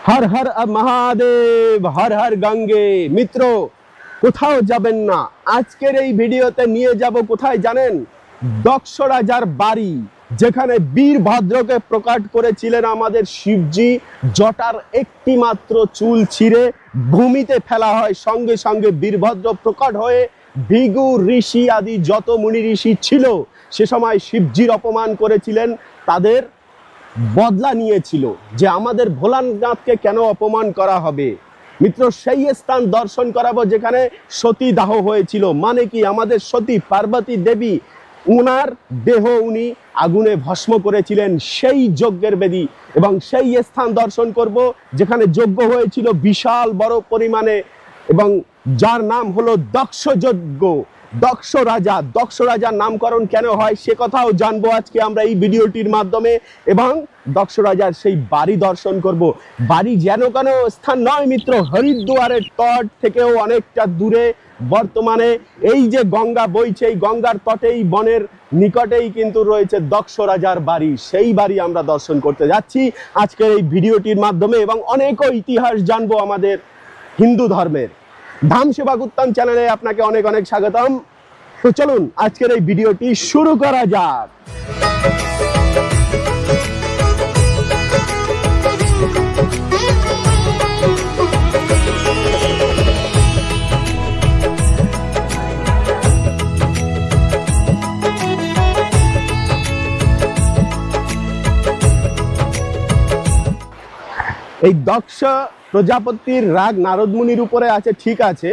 হর হর মহাদেব, হর হর গঙ্গে। মিত্র, কোথাও যাবেন না। আজকের এই ভিডিওতে নিয়ে যাব কোথায় জানেন? দক্ষ রাজার বাড়ি, যেখানে বীরভদ্রকে প্রকাট করেছিলেন আমাদের শিবজি। জটার একটি মাত্র চুল ছিঁড়ে ভূমিতে ফেলা হয়, সঙ্গে সঙ্গে বীরভদ্র প্রকট হয়ে ভৃগু ঋষি আদি যত মুনি ঋষি ছিল সে সময় শিবজির অপমান করেছিলেন, তাদের বদলা নিয়েছিল যে আমাদের ভোলানাথকে কেন অপমান করা হবে। মিত্র, সেই স্থান দর্শন করাবো যেখানে সতী দাহ হয়েছিল। মানে কি, আমাদের সতী পার্বতী দেবী, উনার দেহ উনি আগুনে ভস্ম করেছিলেন, সেই যজ্ঞের বেদী। এবং সেই স্থান দর্শন করব যেখানে যজ্ঞ হয়েছিল বিশাল বড় পরিমাণে, এবং যার নাম হলো দক্ষ যজ্ঞ। দক্ষ রাজার নামকরণ কেন হয় সে কথাও জানবো আজকে আমরা এই ভিডিওটির মাধ্যমে। এবং দক্ষ রাজার সেই বাড়ি দর্শন করব। বাড়ি যেন কোনো স্থান নয় মিত্র, হরিদ্বারের তট থেকেও অনেকটা দূরে। বর্তমানে এই যে গঙ্গা বইছে, এই গঙ্গার তটেই বনের নিকটেই কিন্তু রয়েছে দক্ষ রাজার বাড়ি। সেই বাড়ি আমরা দর্শন করতে যাচ্ছি আজকের এই ভিডিওটির মাধ্যমে, এবং অনেকও ইতিহাস জানবো আমাদের হিন্দু ধর্মের। ধাম সেবক উত্তম চ্যানেলে আপনাকে অনেক অনেক স্বাগতম। তো চলুন আজকের এই ভিডিওটি শুরু করা যাক। এই দক্ষ প্রজাপতির রাগ নারদ মুনির উপরে আছে, ঠিক আছে।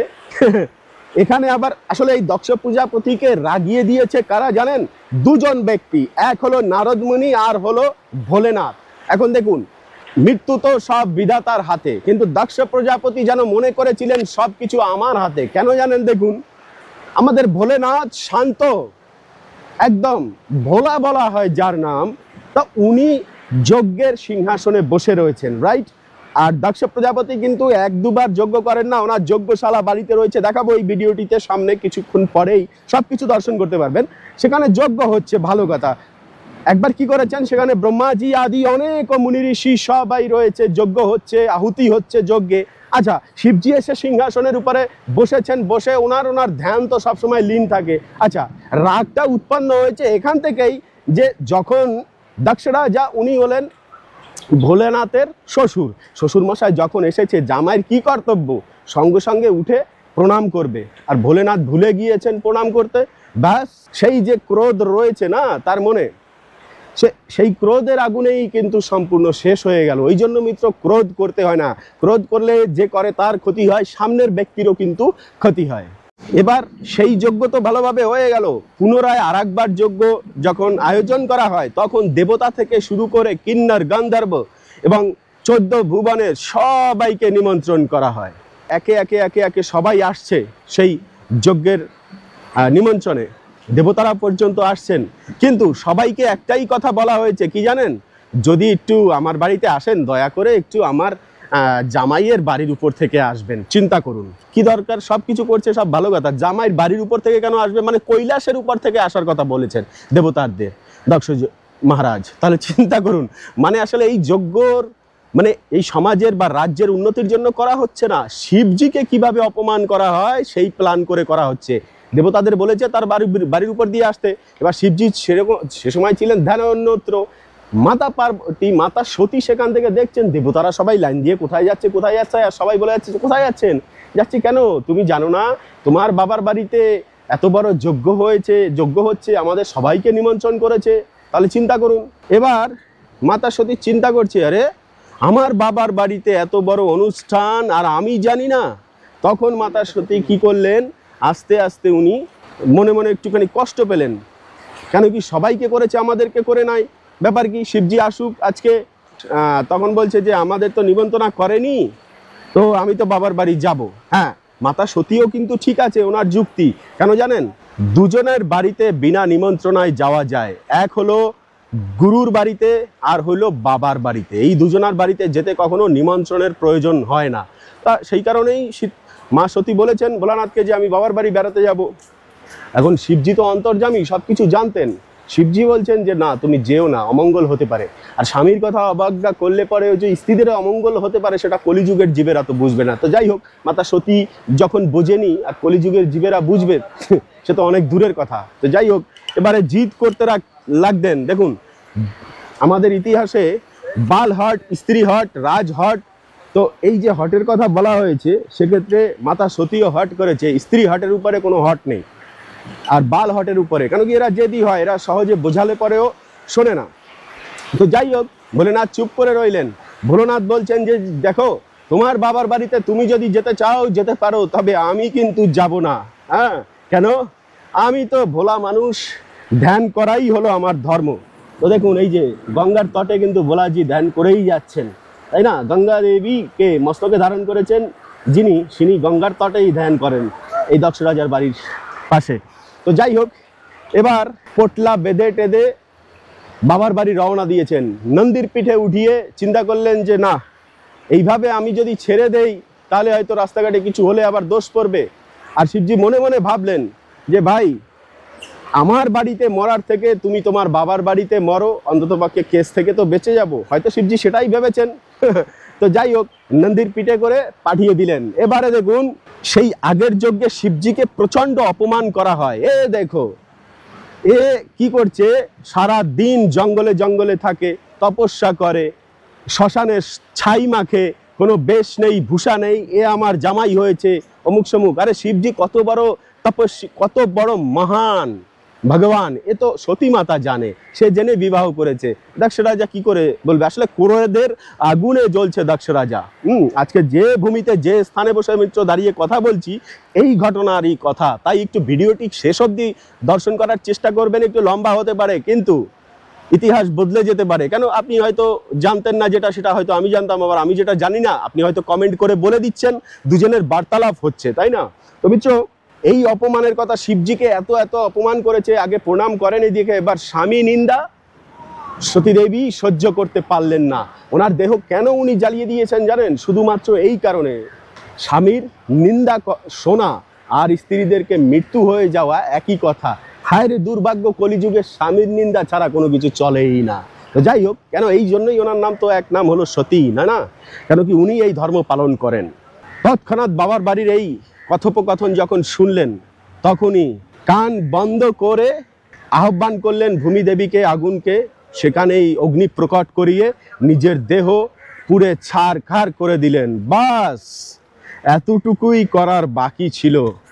এখানে আবার আসলে এই দক্ষ প্রজাপতিকে রাগিয়ে দিয়েছে কারা জানেন? দুজন ব্যক্তি, এক হলো নারদ মুনি আর হলো ভোলেনাথ। এখন দেখুন, মৃত্যু তো সব বিধাতার হাতে, কিন্তু দক্ষ প্রজাপতি যেন মনে করেছিলেন সবকিছু আমার হাতে। কেন জানেন? দেখুন, আমাদের ভোলেনাথ শান্ত, একদম ভোলা বলা হয় যার নাম, তা উনি যজ্ঞের সিংহাসনে বসে রয়েছেন, রাইট। আর দক্ষ প্রজাপতি কিন্তু এক দুবার যজ্ঞ করেন না, ওনার যজ্ঞশালা বাড়িতে রয়েছে। দেখাবো এই ভিডিওটিতে, সামনে কিছুক্ষণ পরেই সবকিছু দর্শন করতে পারবেন। সেখানে যজ্ঞ হচ্ছে, ভালো কথা। একবার কি করেছেন, সেখানে ব্রহ্মাজি আদি অনেক মুনি ঋষি সবাই রয়েছে, যজ্ঞ হচ্ছে, আহুতি হচ্ছে যজ্ঞে। আচ্ছা, শিবজি এসে সিংহাসনের উপরে বসেছেন, বসে ওনার ধ্যান তো সবসময় লীন থাকে। আচ্ছা, রাগটা উৎপন্ন হয়েছে এখান থেকেই যে যখন দক্ষ রাজা, উনি হলেন ভোলেনাথের শ্বশুর মশাই, যখন এসেছে জামাইয়ের কি কর্তব্য, সঙ্গে সঙ্গে উঠে প্রণাম করবে। আর ভোলেনাথ ভুলে গিয়েছেন প্রণাম করতে। ব্যাস, সেই যে ক্রোধ রয়েছে না তার মনে, সেই ক্রোধের আগুনেই কিন্তু সম্পূর্ণ শেষ হয়ে গেল। ওই জন্য মিত্র, ক্রোধ করতে হয় না। ক্রোধ করলে যে করে তার ক্ষতি হয়, সামনের ব্যক্তিরও কিন্তু ক্ষতি হয়। এবার সেই যজ্ঞ তো ভালোভাবে হয়ে গেল। পুনরায় আর একবার যজ্ঞ যখন আয়োজন করা হয়, তখন দেবতা থেকে শুরু করে কিন্নর গন্ধর্ব এবং 14 ভুবনের সবাইকে নিমন্ত্রণ করা হয়। একে একে সবাই আসছে সেই যজ্ঞের নিমন্ত্রণে, দেবতারা পর্যন্ত আসছেন। কিন্তু সবাইকে একটাই কথা বলা হয়েছে, কি জানেন? যদি একটু আমার বাড়িতে আসেন, দয়া করে একটু আমার জামাইয়ের বাড়ির উপর থেকে আসবেন। চিন্তা করুন, কি দরকার? সব কিছু করছে, সব ভালো কথা, জামাইয়ের বাড়ির উপর থেকে কেন আসবে? মানে কৈলাসের উপর থেকে আসার কথা বলেছেন দেবতাদের দক্ষ মহারাজ। তাহলে চিন্তা করুন, মানে আসলে এই যজ্ঞর মানে এই সমাজের বা রাজ্যের উন্নতির জন্য করা হচ্ছে না, শিবজিকে কিভাবে অপমান করা হয় সেই প্ল্যান করে করা হচ্ছে। দেবতাদের বলেছে তার বাড়ির উপর দিয়ে আসতে। এবার শিবজি সেরকম সে সময় ছিলেন ধ্যানন্যত্র। মাতা পার্বতী, মাতা সতী সেখান থেকে দেখছেন দেবতারা সবাই লাইন দিয়ে কোথায় যাচ্ছে, আর সবাই বলে যাচ্ছে কোথায় যাচ্ছেন? যাচ্ছি কেন? তুমি জানো না তোমার বাবার বাড়িতে এত বড় যজ্ঞ হচ্ছে, আমাদের সবাইকে নিমন্ত্রণ করেছে। তাহলে চিন্তা করুন। এবার মাতা সতী চিন্তা করছে, আরে আমার বাবার বাড়িতে এত বড় অনুষ্ঠান আর আমি জানি না। তখন মাতা সতী কি করলেন, আস্তে আস্তে উনি মনে মনে একটুখানি কষ্ট পেলেন। কেন কি সবাইকে করেছে, আমাদেরকে করে নাই? ব্যাপার কি? শিবজি আসুক আজকে। তখন বলছে যে আমাদের তো নিমন্ত্রণ করেনি, তো আমি তো বাবার বাড়ি যাব। হ্যাঁ, মাতা সতীও কিন্তু ঠিক আছে, ওনার যুক্তি। কেন জানেন? দুজনের বাড়িতে বিনা নিমন্ত্রণায় যাওয়া যায়। এক হলো গুরুর বাড়িতে, আর হলো বাবার বাড়িতে। এই দুজনের বাড়িতে যেতে কখনো নিমন্ত্রণের প্রয়োজন হয় না। তা সেই কারণেই মা সতী বলেছেন ভোলানাথকে যে আমি বাবার বাড়ি বেড়াতে যাব। এখন শিবজি তো অন্তর্যামী, সব কিছু জানতেন। শিবজি বলছেন যে না, তুমি যেও না, অমঙ্গল হতে পারে। আর স্বামীর কথা অবজ্ঞা করলে পরে ওই যে স্ত্রীদের অমঙ্গল হতে পারে, সেটা কলিযুগের জীবেরা তো বুঝবে না। তো যাই হোক, মাতা সতী যখন বোঝেনি আর কলিযুগের জীবেরা বুঝবে সে তো অনেক দূরের কথা। তো যাই হোক, এবারে জিদ করতে লাগতেন। দেখুন, আমাদের ইতিহাসে বাল হট, স্ত্রী হট, রাজ হট, তো এই যে হটের কথা বলা হয়েছে, সেক্ষেত্রে মাতা সতীও হট করেছে, স্ত্রী হটের উপরে কোনো হট নেই। আর বাল হটের উপরে, কেন কি এরা জেদি হয়, এরা সহজে বোঝালে পরেও শোনে না। তো যাই হোক, ভোলেনাথ চুপ করে রইলেন। ভোলেনাথ বলছেন যে দেখো, তোমার বাবার বাড়িতে তুমি যদি যেতে চাও যেতে পারো, তবে আমি কিন্তু যাব না। হ্যাঁ, কেন? আমি তো ভোলা মানুষ, ধ্যান করাই হলো আমার ধর্ম। তো দেখুন, এই যে গঙ্গার তটে কিন্তু ভোলাজি ধ্যান করেই যাচ্ছেন, তাই না? গঙ্গা দেবীকে মস্তকে ধারণ করেছেন তিনি গঙ্গার তটেই ধ্যান করেন, এই দক্ষ রাজার বাড়ির পাশে। তো যাই হোক, এবার পোটলা বেঁধে টেঁধে বাবার বাড়ি রওনা দিয়েছেন। নন্দীর পিঠে উঠিয়ে চিন্তা করলেন যে না, এইভাবে আমি যদি ছেড়ে দেই তাহলে হয়তো রাস্তাঘাটে কিছু হলে আবার দোষ পড়বে। আর শিবজি মনে মনে ভাবলেন যে ভাই, আমার বাড়িতে মরার থেকে তুমি তোমার বাবার বাড়িতে মরো, অন্ততপক্ষে কেস থেকে তো বেঁচে যাব। হয়তো শিবজি সেটাই ভেবেছেন। তো যাই হোক, নন্দীর পিঠে করে পাঠিয়ে দিলেন। এবারে দেখুন, সেই আগের যজ্ঞে শিবজিকে প্রচন্ড অপমান করা হয়। এ দেখো, এ কি করছে, সারা দিন জঙ্গলে জঙ্গলে থাকে, তপস্যা করে, শ্মশানে ছাই মাখে, কোনো বেশ নেই, ভূষা নেই, এ আমার জামাই হয়েছে, অমুক সমুক। আরে শিবজি কত বড় তপস্বী, কত বড় মহান ভগবান, এ তো সতী মাতা জানে, সে জেনে বিবাহ করেছে। দক্ষ রাজা কি করে বলবে? আসলে ক্রোধের আগুনে জ্বলছে দক্ষ রাজা। আজকে যে ভূমিতে, যে স্থানে বসে মিত্র দাঁড়িয়ে কথা বলছি, এই ঘটনারই কথা। তাই একটু ভিডিওটি শেষ অবধি দর্শন করার চেষ্টা করবেন। একটু লম্বা হতে পারে, কিন্তু ইতিহাস বদলে যেতে পারে। কেন, আপনি হয়তো জানতেন না যেটা, সেটা হয়তো আমি জানতাম, আবার আমি যেটা জানি না আপনি হয়তো কমেন্ট করে বলে দিচ্ছেন, দুজনের বার্তালাপ হচ্ছে, তাই না? তো মিত্র, এই অপমানের কথা, শিবজিকে এত এত অপমান করেছে, আগে প্রণাম করেন, এদিকে এবার স্বামী নিন্দা সতীদেবী সহ্য করতে পারলেন না। ওনার দেহ কেন উনি জ্বালিয়ে দিয়েছেন জানেন? শুধুমাত্র এই কারণে, স্বামীর নিন্দা শোনা আর স্ত্রীদেরকে মৃত্যু হয়ে যাওয়া একই কথা। হায় রে দুর্ভাগ্য, কলিযুগে স্বামীর নিন্দা ছাড়া কোনো কিছু চলেই না। তো যাই হোক, কেন এই জন্যই ওনার নাম তো এক নাম হলো সতী, না? কেন কি উনি এই ধর্ম পালন করেন। তৎক্ষণাৎ বাবার বাড়ির এই কথোপকথন যখন শুনলেন, তখনই কান বন্ধ করে আহ্বান করলেন ভূমিদেবীকে, আগুনকে, সেখানেই অগ্নি প্রকট করিয়ে নিজের দেহ পুড়ে ছারখার করে দিলেন। বাস এতটুকুই করার বাকি ছিল।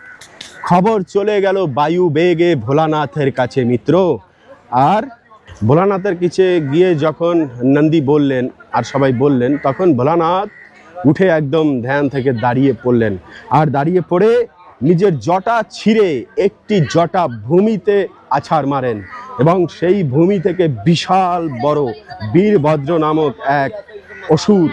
খবর চলে গেল বায়ু বেগে ভোলানাথের কাছে মিত্র। আর ভোলানাথের কাছে গিয়ে যখন নন্দী বললেন আর সবাই বললেন, তখন ভোলানাথ উঠে একদম ধ্যান থেকে দাঁড়িয়ে পড়লেন। আর দাঁড়িয়ে পড়ে নিজের জটা ছিঁড়ে একটি জটা ভূমিতে আছাড় মারেন, এবং সেই ভূমি থেকে বিশাল বড় বীরভদ্র নামক এক অসুর,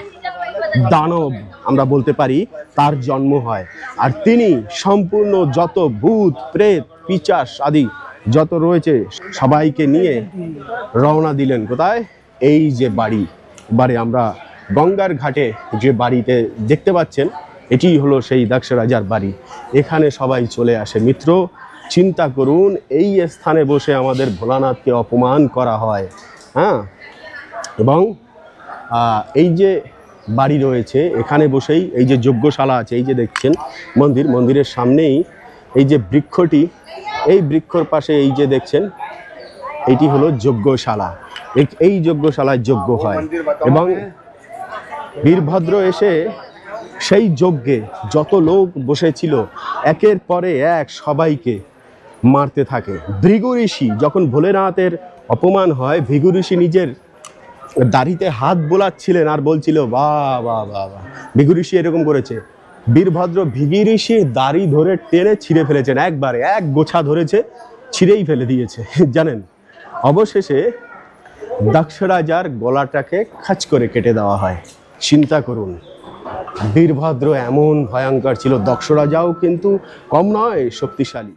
দানব আমরা বলতে পারি, তার জন্ম হয়। আর তিনি সম্পূর্ণ যত ভূত প্রেত পিশাচ আদি যত রয়েছে সবাইকে নিয়ে রওনা দিলেন কোথায়? এই যে বাড়ি আমরা গঙ্গার ঘাটে যে বাড়িতে দেখতে পাচ্ছেন, এটি হলো সেই দক্ষ রাজার বাড়ি। এখানে সবাই চলে আসে মিত্র। চিন্তা করুন, এই স্থানে বসে আমাদের ভোলানাথকে অপমান করা হয়। হ্যাঁ, এবং এই যে বাড়ি রয়েছে, এখানে বসেই এই যে যজ্ঞশালা আছে, এই যে দেখছেন মন্দিরের সামনেই এই যে বৃক্ষটি, এই বৃক্ষর পাশে এই যে দেখছেন, এইটি হলো যজ্ঞশালা। এই যজ্ঞশালায় যজ্ঞ হয়, এবং বীরভদ্র এসে সেই যজ্ঞে যত লোক বসেছিল একের পরে এক সবাইকে মারতে থাকে। ভৃগু ঋষি যখন ভোলেনাথের অপমান হয়, ভৃগু ঋষি নিজের দাড়িতে হাত বোলাচ্ছিলেন আর বলছিল বাহ বাহ বাহ বাহ। ভৃগু ঋষি এরকম করেছে, বীরভদ্র ভৃগু ঋষির দাড়ি ধরে টেনে ছিঁড়ে ফেলেছেন, একবারে এক গোছা ধরেছে, ছিঁড়েই ফেলে দিয়েছে জানেন। অবশেষে দক্ষ রাজার গলাটাকে খাঁচ করে কেটে দেওয়া হয়। চিন্তা করুন, বীরভদ্র এমন ভয়ঙ্কর ছিল। দক্ষ রাজাও কিন্তু কম নয় শক্তিশালী।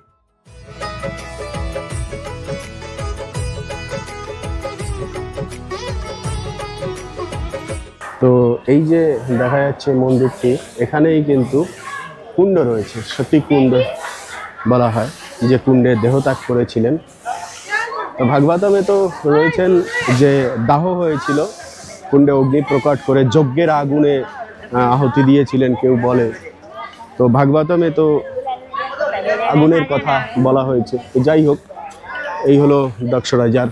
তো এই যে দেখা যাচ্ছে মন্দিরটি, এখানেই কিন্তু কুণ্ড রয়েছে, সতী কুণ্ড বলা হয়, যে কুণ্ডে দেহত্যাগ করেছিলেন তো ভাগবতমে তো রয়েছেন যে দাহ হয়েছিল, কুণ্ডে অগ্নি প্রকট করে যজ্ঞের আগুনে আহুতি দিয়েছিলেন কেউ বলে। তো ভাগবতমে তো আগুনের কথা বলা হয়েছে। তো যাই হোক, এই হলো দক্ষ রাজার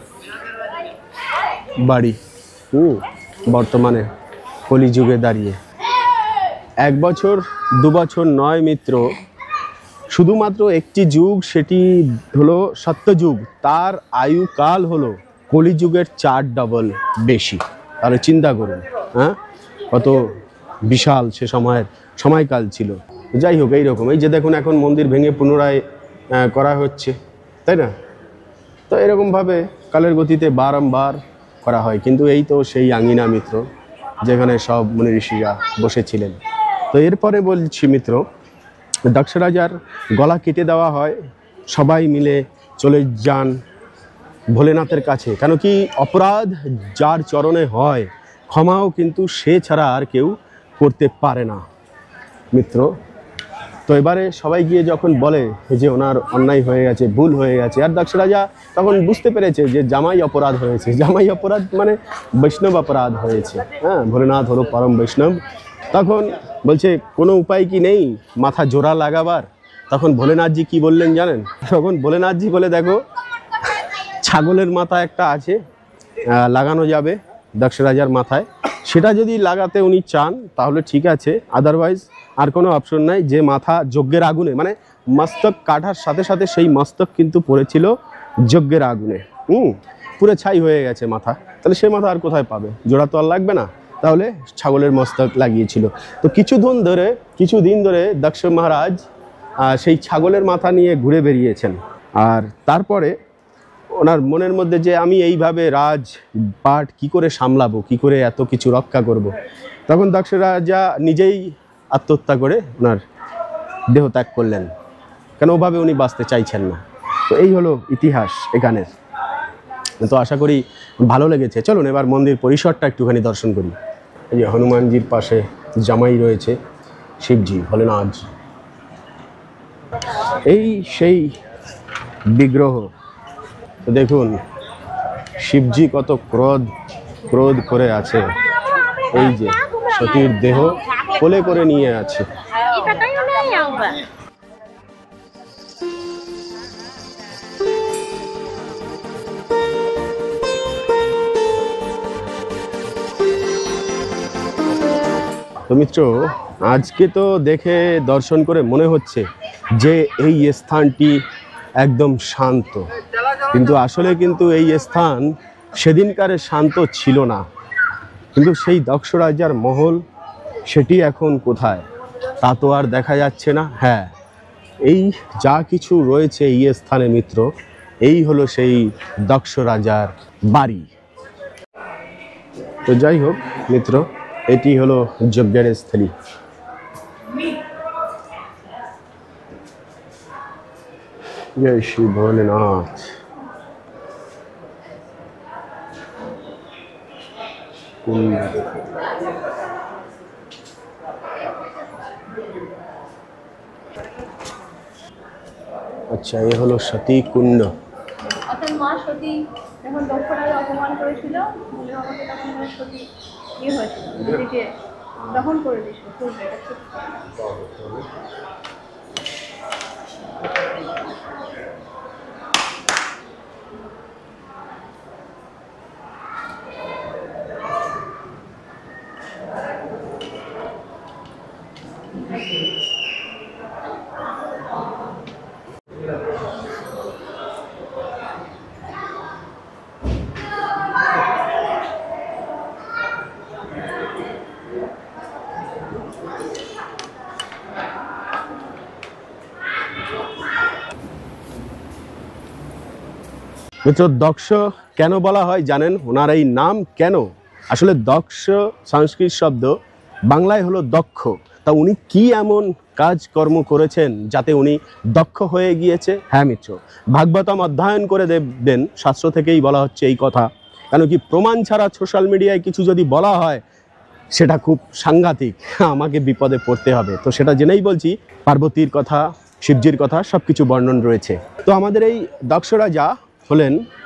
বাড়ি বর্তমানে কলিযুগে দাঁড়িয়ে। 1 বছর 2 বছর নয় মিত্র, শুধুমাত্র একটি যুগ, সেটি হলো সত্যযুগ। তার আয়ুকাল হলো কলিযুগের 4 ডবল বেশি। তাহলে চিন্তা করুন, হ্যাঁ, কত বিশাল সে সময়কাল ছিল। যাই হোক, এইরকম এই যে দেখুন এখন মন্দির ভেঙে পুনরায় করা হচ্ছে, তাই না? তো এরকমভাবে কালের গতিতে বারংবার করা হয়। কিন্তু এই তো সেই আঙিনা মিত্র, যেখানে সব মুনি ঋষিরা বসেছিলেন। তো এরপরে বলছি মিত্র, দক্ষ রাজার গলা কেটে দেওয়া হয়, সবাই মিলে চলে যান ভোলেনাথের কাছে। কেন কি অপরাধ যার চরণে হয়, ক্ষমাও কিন্তু সে ছাড়া আর কেউ করতে পারে না মিত্র। তো এবারে সবাই গিয়ে যখন বলে যে ওনার অন্যায় হয়ে গেছে, ভুল হয়ে গেছে, আর দক্ষ রাজা তখন বুঝতে পেরেছে যে জামাই অপরাধ হয়েছে। জামাই অপরাধ মানে বৈষ্ণব অপরাধ হয়েছে। হ্যাঁ, ভোলেনাথ হলো পরম বৈষ্ণব। তখন বলছে কোনো উপায় কি নেই মাথা জোড়া লাগাবার? তখন ভোলেনাথজি কি বললেন জানেন? তখন ভোলেনাথজি বলে, দেখো ছাগলের মাথা একটা আছে, লাগানো যাবে দক্ষ রাজার মাথায়, সেটা যদি লাগাতে উনি চান তাহলে ঠিক আছে, আদারওয়াইজ আর কোনো অপশন নাই। যে মাথা যজ্ঞের আগুনে, মানে মস্তক কাটার সাথে সাথে সেই মস্তক কিন্তু পড়েছিল যজ্ঞের আগুনে, পুরো ছাই হয়ে গেছে মাথা। তাহলে সে মাথা আর কোথায় পাবে? জোড়া তো আর লাগবে না, তাহলে ছাগলের মস্তক লাগিয়েছিল। তো কিছুদিন ধরে দক্ষ মহারাজ সেই ছাগলের মাথা নিয়ে ঘুরে বেরিয়েছেন। আর তারপরে ওনার মনের মধ্যে যে আমি এইভাবে রাজপাট কি করে সামলাবো, কি করে এত কিছু রক্ষা করব। তখন দক্ষ রাজা নিজেই আত্মহত্যা করে ওনার দেহ ত্যাগ করলেন, কেন ওভাবে উনি বাঁচতে চাইছেন না। তো এই হলো ইতিহাস এখানের। তো আশা করি ভালো লেগেছে। চলুন এবার মন্দির পরিসরটা একটুখানি দর্শন করি। এই যে হনুমানজির পাশে জামাই রয়েছে, শিবজি, ভোলেনাথ, এই সেই বিগ্রহ। তো দেখুন শিবজি কত ক্রোধ করে আছে, এই যে সতীর দেহ কোলে করে নিয়ে আছে। তো মিত্র, আজকে তো দেখে দর্শন করে মনে হচ্ছে যে এই স্থানটি একদম শান্ত, কিন্তু আসলে কিন্তু এই স্থান সেদিনকারে শান্ত ছিল না। কিন্তু সেই দক্ষ রাজার মহল, সেটি এখন কোথায় তা তো আর দেখা যাচ্ছে না। হ্যাঁ, এই যা কিছু রয়েছে এই স্থানে মিত্র, এই হলো সেই দক্ষ রাজার বাড়ি। তো যাই হোক মিত্র, এটি হলো যজ্ঞের স্থলী। জয় শ্রী ভোলেনাথ। আচ্ছা, এ হলো সতী কুণ্ড। অর্থাৎ মা সতী যখন দক্ষ রাজা অপমান করেছিল, বলে আমাকে তখন সতী হয়েছিল, নিজেকে দহন করে দিয়েছিল পূর্বে। মিত্র, দক্ষ কেন বলা হয় জানেন? ওনার এই নাম কেন? আসলে দক্ষ সংস্কৃত শব্দ, বাংলায় হলো দক্ষ। তা উনি কি এমন কাজকর্ম করেছেন যাতে উনি দক্ষ হয়ে গিয়েছে? হ্যাঁ মিত্র, ভাগবতম অধ্যয়ন করে দেখবেন, শাস্ত্র থেকেই বলা হচ্ছে এই কথা। কেন কি প্রমাণ ছাড়া সোশ্যাল মিডিয়ায় কিছু যদি বলা হয়, সেটা খুব সাংঘাতিক, আমাকে বিপদে পড়তে হবে। তো সেটা জেনেই বলছি, পার্বতীর কথা, শিবজির কথা সব কিছু বর্ণন রয়েছে। তো আমাদের এই দক্ষ রাজা হলেন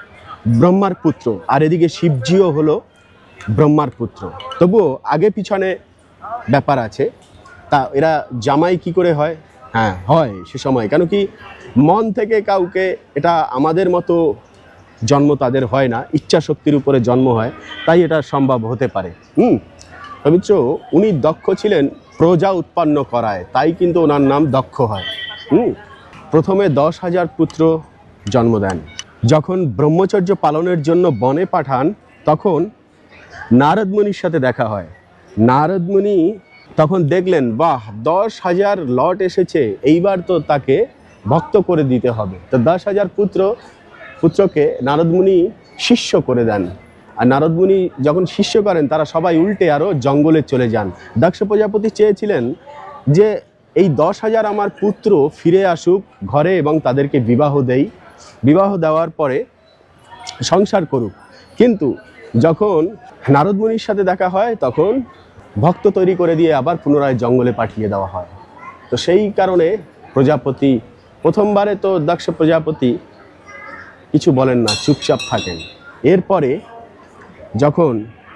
ব্রহ্মার পুত্র, আর এদিকে শিবজিও হলো ব্রহ্মার পুত্র। তবুও আগে পিছনে ব্যাপার আছে। তা এরা জামাই কি করে হয়? হ্যাঁ হয় সে সময়, কেন কি মন থেকে কাউকে, এটা আমাদের মতো জন্ম তাদের হয় না, ইচ্ছা শক্তির উপরে জন্ম হয়, তাই এটা সম্ভব হতে পারে। পবিত্র উনি দক্ষ ছিলেন প্রজা উৎপন্ন করায়, তাই কিন্তু ওনার নাম দক্ষ হয়। প্রথমে 10,000 পুত্র জন্ম দেন। যখন ব্রহ্মচর্য পালনের জন্য বনে পাঠান, তখন নারদ মুনির সাথে দেখা হয়। নারদ মুনি তখন দেখলেন, বাহ 10,000 লট এসেছে, এইবার তো তাকে ভক্ত করে দিতে হবে। তো 10,000 পুত্রকে নারদ মুনি শিষ্য করে দেন। আর নারদ মুনি যখন শিষ্য করেন, তারা সবাই উল্টে আরও জঙ্গলে চলে যান। দক্ষ প্রজাপতি চেয়েছিলেন যে এই 10,000 আমার পুত্র ফিরে আসুক ঘরে এবং তাদেরকে বিবাহ দেওয়ার পরে সংসার করুক। কিন্তু যখন নারদ মুনির সাথে দেখা হয়, তখন ভক্ত তৈরি করে দিয়ে আবার পুনরায় জঙ্গলে পাঠিয়ে দেওয়া হয়। তো সেই কারণে প্রজাপতি প্রথমবারে তো দক্ষ প্রজাপতি কিছু বলেন না, চুপচাপ থাকেন। এরপরে যখন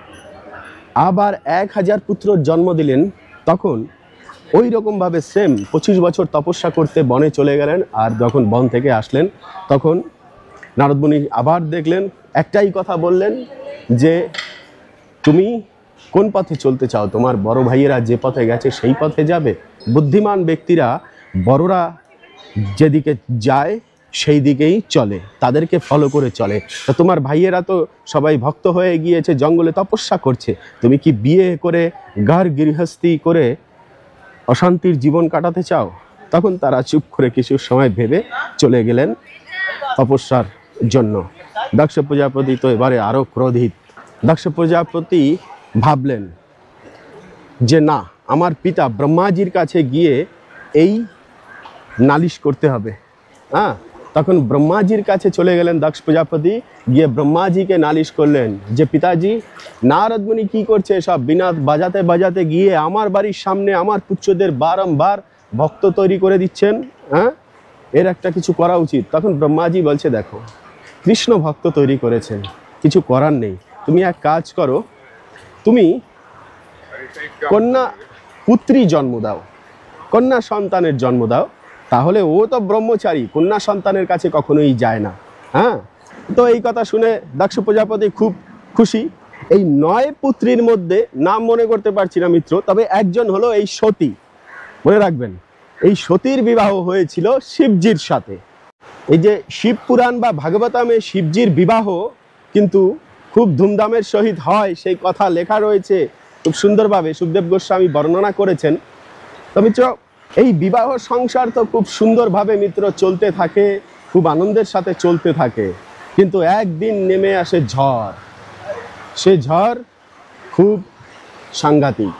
আবার 1,000 পুত্র জন্ম দিলেন, তখন ওই রকমভাবে সেম 25 বছর তপস্যা করতে বনে চলে গেলেন। আর যখন বন থেকে আসলেন, তখন নারদ মুনি আবার দেখলেন, একটাই কথা বললেন যে তুমি কোন পথে চলতে চাও? তোমার বড় ভাইয়েরা যে পথে গেছে সেই পথে যাবে। বুদ্ধিমান ব্যক্তিরা বড়রা যেদিকে যায় সেই দিকেই চলে, তাদেরকে ফলো করে চলে। তো তোমার ভাইয়েরা তো সবাই ভক্ত হয়ে গিয়েছে, জঙ্গলে তপস্যা করছে, তুমি কি বিয়ে করে ঘর গৃহস্থী করে অশান্তির জীবন কাটাতে চাও? তখন তারা চুপ করে কিছু সময় ভেবে চলে গেলেন তপস্যার জন্য। দক্ষ প্রজাপতি তো এবারে আরও ক্রোধিত। দক্ষ প্রজাপতি ভাবলেন যে না, আমার পিতা ব্রহ্মাজির কাছে গিয়ে এই নালিশ করতে হবে। তখন ব্রহ্মাজির কাছে চলে গেলেন দক্ষ প্রজাপতি, গিয়ে ব্রহ্মাজিকে নালিশ করলেন যে পিতাজি, নারদ মুনি কি করছে? সব বিনা বাজাতে বাজাতে গিয়ে আমার বাড়ির সামনে আমার পুত্রদের বারংবার ভক্ত তৈরি করে দিচ্ছেন। এর একটা কিছু করা উচিত। তখন ব্রহ্মাজি বলছে, দেখো কৃষ্ণ ভক্ত তৈরি করেছেন, কিছু করার নেই। তুমি এক কাজ করো, তুমি কন্যা পুত্রী জন্ম দাও, কন্যা সন্তানের জন্ম দাও, তাহলে ও তো ব্রহ্মচারী, কন্যা সন্তানের কাছে কখনোই যায় না। তো এই কথা শুনে দক্ষ প্রজাপতি খুব খুশি। এই 9 পুত্রীর মধ্যে নাম মনে করতে পারছি না মিত্র, তবে একজন হলো এই সতী। মনে রাখবেন, এই সতীর বিবাহ হয়েছিল শিবজির সাথে। এই যে শিব পুরাণ বা ভাগবতমে শিবজির বিবাহ কিন্তু খুব ধুমধামের সহিত হয়, সেই কথা লেখা রয়েছে খুব সুন্দরভাবে, সুখদেব গোস্বামী বর্ণনা করেছেন। তো মিত্র, এই বিবাহ সংসার তো খুব সুন্দরভাবে মিত্র চলতে থাকে, খুব আনন্দের সাথে চলতে থাকে। কিন্তু একদিন নেমে আসে ঝড়। সে ঝড় খুব সাংঘাতিক।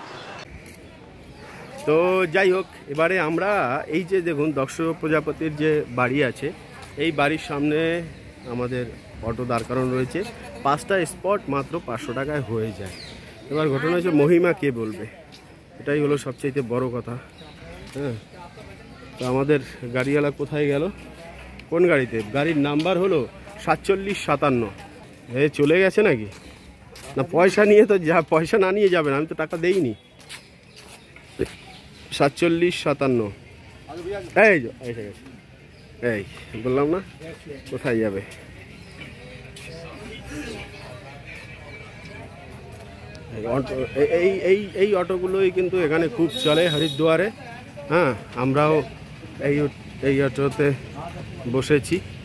তো যাই হোক, এবারে আমরা এই যে দেখুন দক্ষ প্রজাপতির যে বাড়ি আছে, এই বাড়ির সামনে আমাদের অটো দাঁড় করানো রয়েছে। 5টা স্পট মাত্র 500 টাকায় হয়ে যায়। এবার ঘটনা হচ্ছে, মহিমা কে বলবে, এটাই হলো সবচেয়ে বড় কথা। তো আমাদের গাড়িওয়ালা কোথায় গেল? কোন গাড়িতে? গাড়ির নাম্বার হলো 4757। চলে গেছে নাকি? না পয়সা নিয়ে তো পয়সা না নিয়ে যাবেন, আমি তো টাকা দেইনি। 4757। এই এসে গেছে। এই বললাম না, কোথায় যাবে? এই অটোগুলোই কিন্তু এখানে খুব চলে হরিদ্বারে। আমরাও এই অটোতে বসেছি।